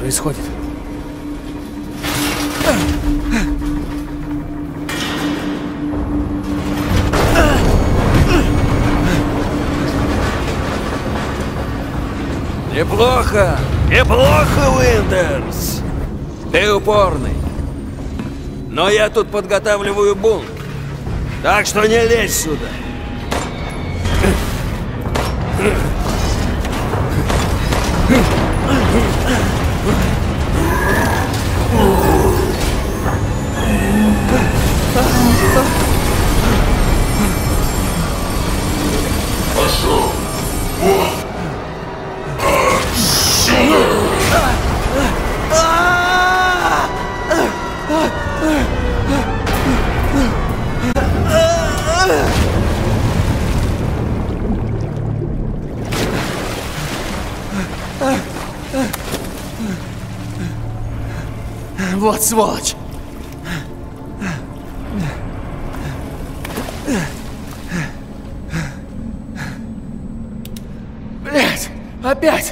происходит? Неплохо! Неплохо, Уиндерс! Ты упорный. Но я тут подготавливаю бунт. Так что не лезь сюда. Пошел! Вот! Вот сволочь! Блядь! Опять!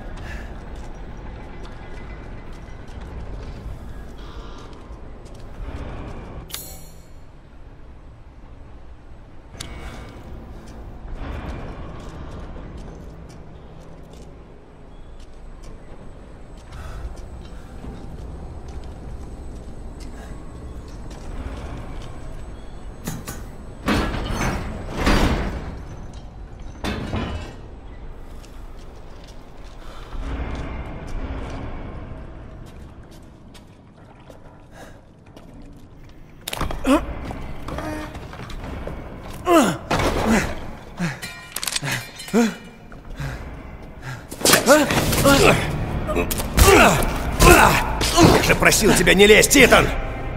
Я же просил тебя не лезть, Итан!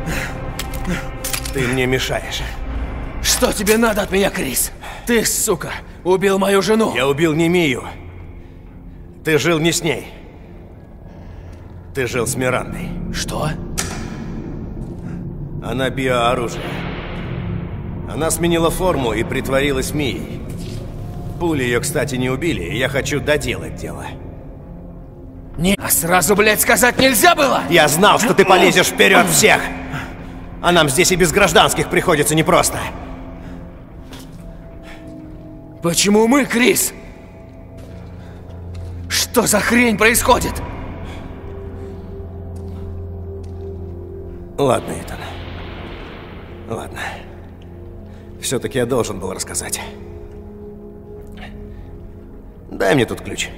Ты мне мешаешь. Что тебе надо от меня, Крис? Ты, сука, убил мою жену! Я убил не Мию. Ты жил не с ней. Ты жил с Мирандой. Что? Она биооружие. Она сменила форму и притворилась Мией. Пули ее, кстати, не убили, и я хочу доделать дело. Не, а сразу, блядь, сказать нельзя было? Я знал, что ты полезешь вперед всех! А нам здесь и без гражданских приходится непросто. Почему мы, Крис? Что за хрень происходит? Ладно, Итан. Ладно. Все-таки я должен был рассказать. Дай мне тут ключ.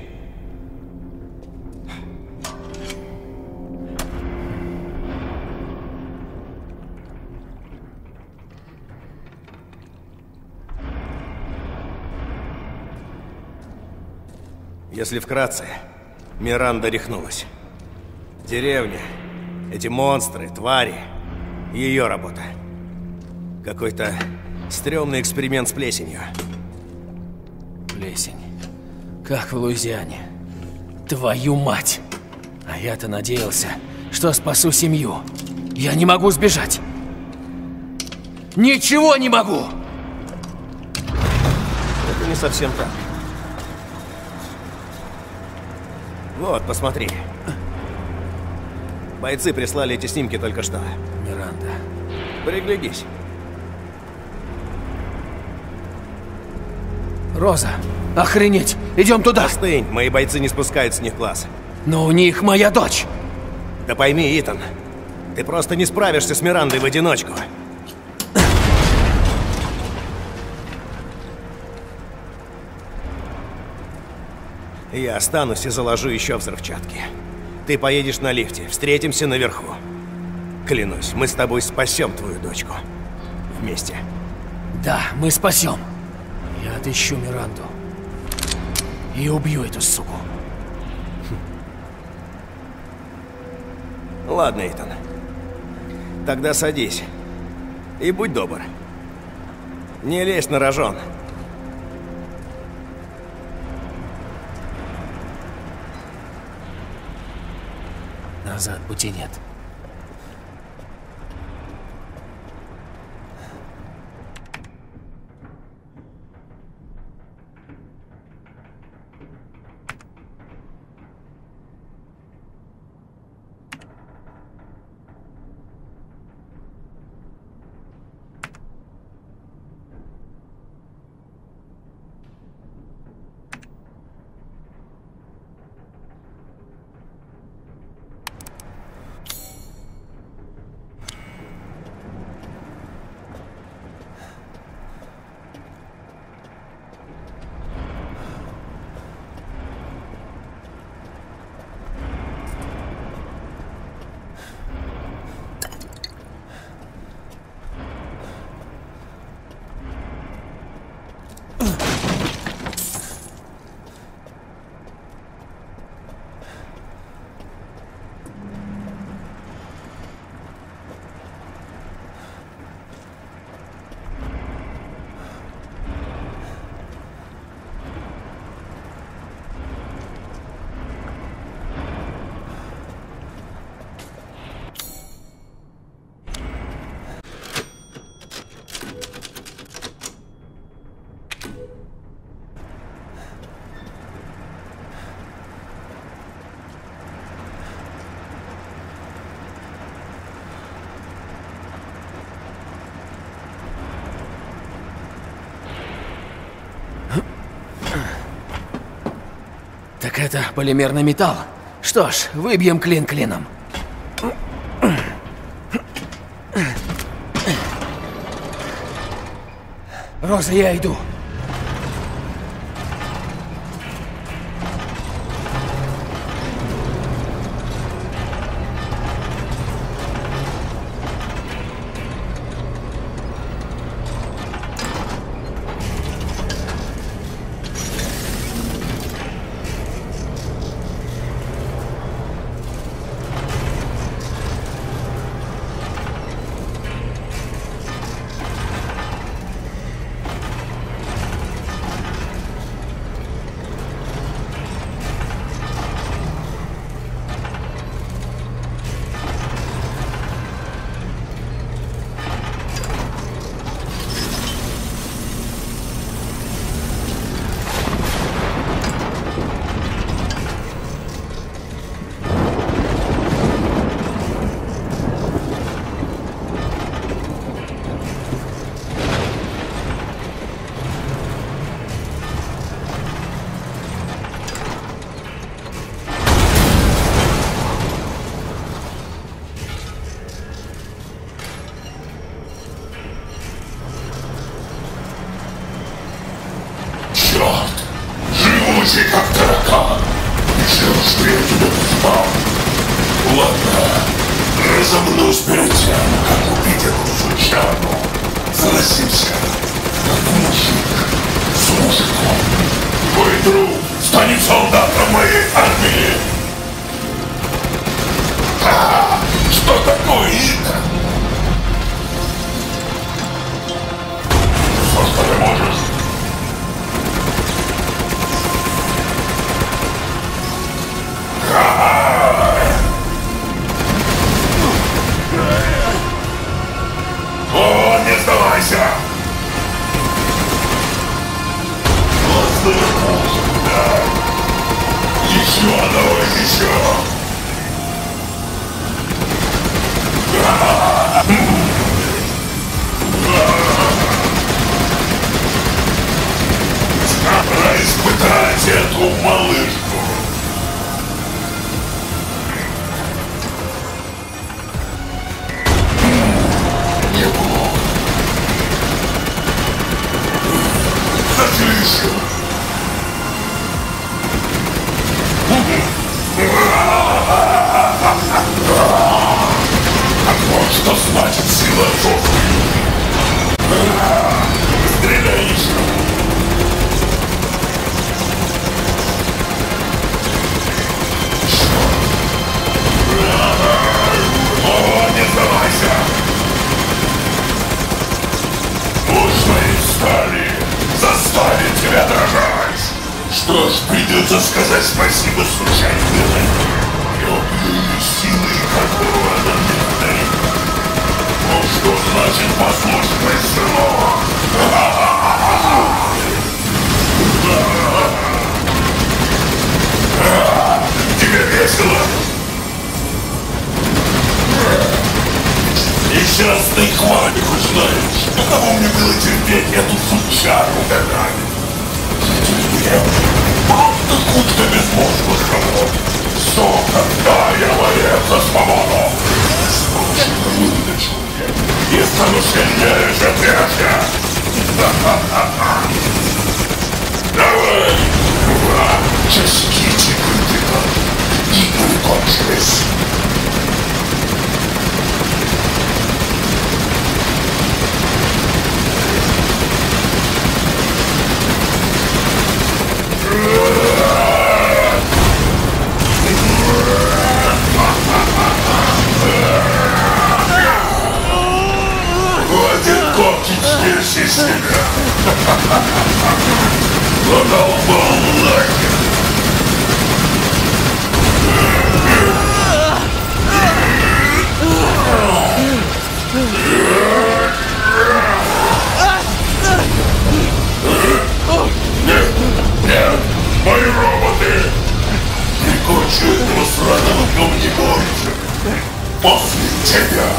Если вкратце, Миранда рехнулась. Деревня, эти монстры, твари, ее работа. Какой-то стрёмный эксперимент с плесенью. Плесень. Как в Луизиане. Твою мать! А я-то надеялся, что спасу семью. Я не могу сбежать. Ничего не могу! Это не совсем так. Вот, посмотри. Бойцы прислали эти снимки только что. Миранда. Приглядись. Роза, охренеть! Идем туда! Остынь, мои бойцы не спускают с них глаз. Но у них моя дочь! Да пойми, Итан, ты просто не справишься с Мирандой в одиночку. Я останусь и заложу еще взрывчатки. Ты поедешь на лифте, встретимся наверху. Клянусь, мы с тобой спасем твою дочку. Вместе. Да, мы спасем. Я отыщу Миранду. И убью эту суку. Ладно, Итан. Тогда садись. И будь добр. Не лезь на рожон. Назад пути нет. Так это полимерный металл. Что ж, выбьем клин клином. Роза, я иду. Живучий, как таракан. Решил, что я тебя спал. Ладно, разомнусь перед тем, как убить эту сучарну. Согласимся, как мужик с мужиком. Твой друг станет солдатом моей армии. Что такое это? Что ты можешь? О, не сдавайся! Классная музыка! Еще, давай еще! Пора испытать эту малышку! Заслышал. Вот что значит сила жёсткой. Стреляй еще. О, не сдавайся. Пусть мои стали заставит тебя дрожать. Что ж, придется сказать спасибо случайно. Любые силы, которого нам не подарит. Ну что значит послушать мои слова? Тебе весело? Несчастный хватит, знаешь, каково мне было терпеть эту сучару годами. Просто кучка безмозглых работ. Что, когда я борец за свободу? Слушай, выдачу. И стану сильнее же прежде. Давай! Часики тикают, игры кончились. Хватит коптить здесь из себя. Задолбал нахер. Нет, мои роботы. Прикончу этого сраного говнеборца. После тебя.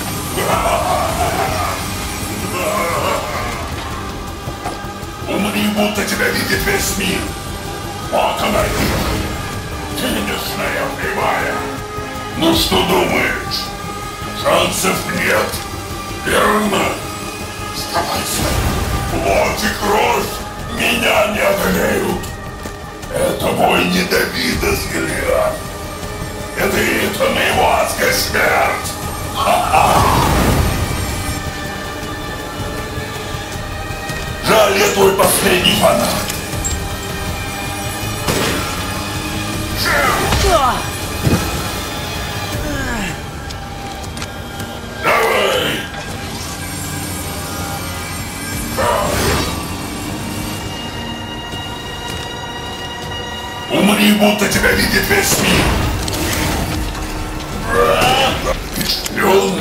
Умри будто тебя видит весь мир. Вот она их. Финишная прямая. Ну что думаешь? Шансов нет. Верно? Сдавайся. Плоть и кровь меня не одолеют. Это бой не Давида с Голиафом. Это Итан и его адская смерть. Жаль, я твой последний фанат. Давай! Умри, будто тебя видит весь мир. Впечатлен.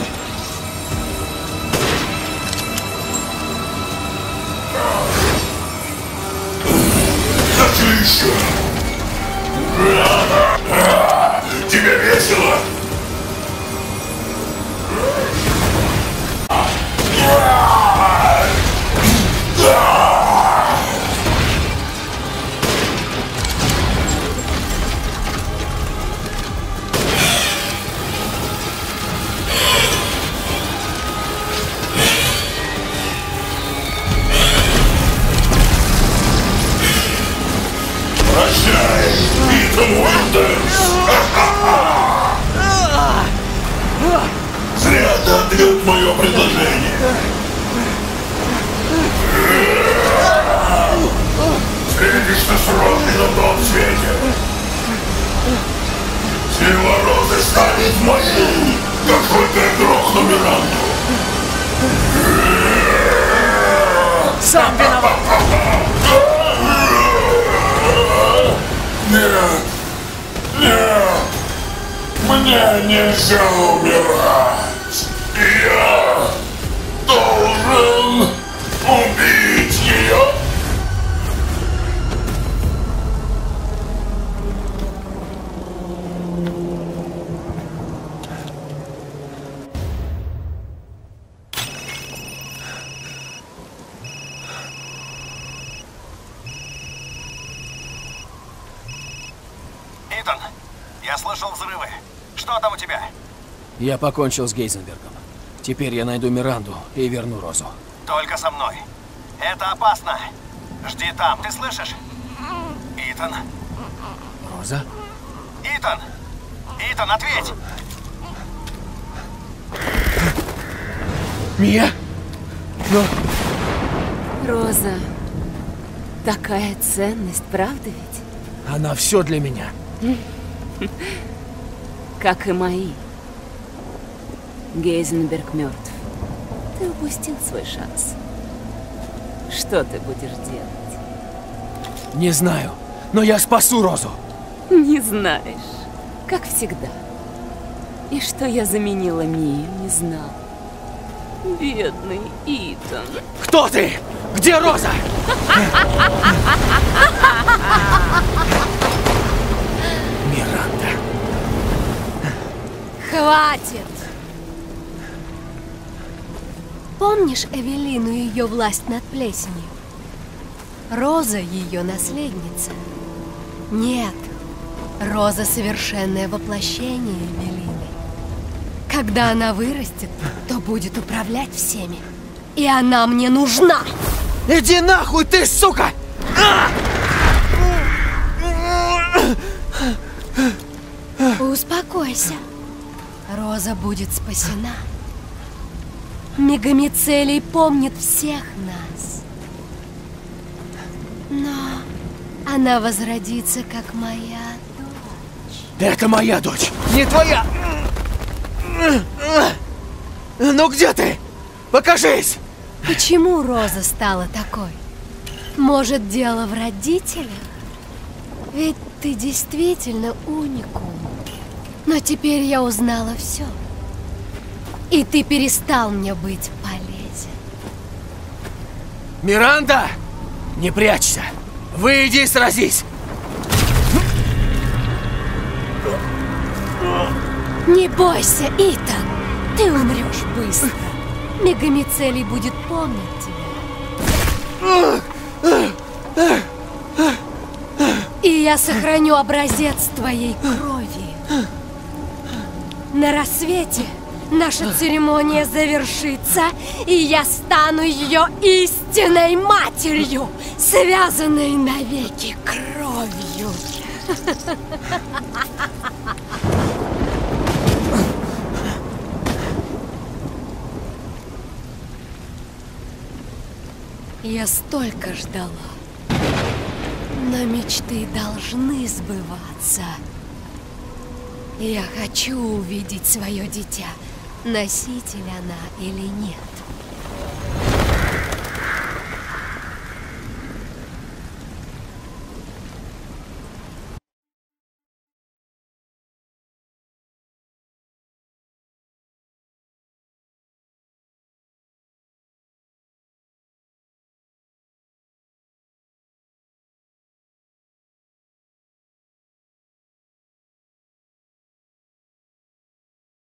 Хочу еще. Тебе весело? Прощай, Итан Уиндерс! Зря ты отверг мое предложение. Встретишься с Розой на том свете. Сила Розы станет моей, как только я грохну Миранду. Сам виноват! Нет! Нет! Мне нельзя умирать! Я должен убить ее! Итан, я слышал взрывы. Что там у тебя? Я покончил с Гейзенбергом. Теперь я найду Миранду и верну Розу. Только со мной. Это опасно. Жди там, ты слышишь? Итан? Роза? Итан! Итан, ответь! Мия? Но... Роза. Такая ценность, правда ведь? Она все для меня. Как и мои. Гейзенберг мертв. Ты упустил свой шанс. Что ты будешь делать? Не знаю, но я спасу Розу. Не знаешь. Как всегда. И что я заменила Мию, не знал. Бедный Итан. Кто ты? Где Роза? Миранда. Хватит! Помнишь Эвелину и ее власть над плесенью? Роза ее наследница. Нет, Роза совершенное воплощение Эвелины. Когда она вырастет, то будет управлять всеми. И она мне нужна! Иди нахуй, ты, сука! Успокойся. Роза будет спасена. Мегамицелий помнит всех нас. Но она возродится, как моя дочь. Это моя дочь, не твоя! Ну где ты? Покажись! Почему Роза стала такой? Может, дело в родителях? Ведь ты действительно уникум. Но теперь я узнала все. И ты перестал мне быть полезен. Миранда! Не прячься! Выйди и сразись! Не бойся, Итан! Ты умрешь быстро. Мегамицелий будет помнить тебя. И я сохраню образец твоей крови. На рассвете наша церемония завершится, и я стану ее истинной матерью, связанной навеки кровью. Я столько ждала, но мечты должны сбываться. Я хочу увидеть свое дитя, носитель она или нет.